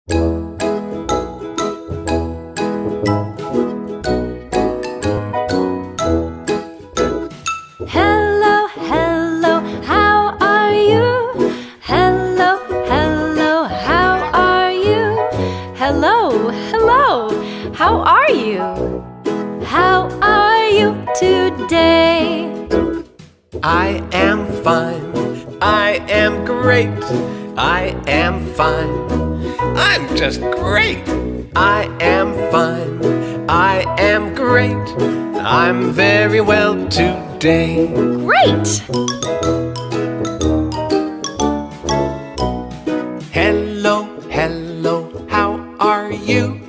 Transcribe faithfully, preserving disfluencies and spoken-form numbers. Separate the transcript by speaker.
Speaker 1: Hello, hello, how are you? Hello, hello, how are you? Hello, hello, how are you? How are you today?
Speaker 2: I am fine, I am great, I am fine, I'm just great. I am fine, I am great, I'm very well today.
Speaker 1: Great!
Speaker 2: Hello, hello, how are you?